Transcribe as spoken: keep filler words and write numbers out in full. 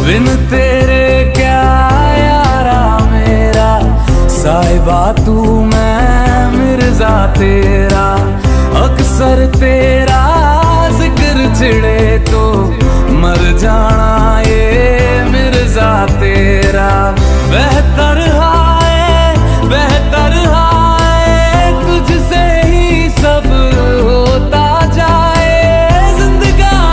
बिन तेरे क्या यारा मेरा, साहिबा तू मैं मिर्जा तेरा। अक्सर तेरा जिक्र छिड़े तो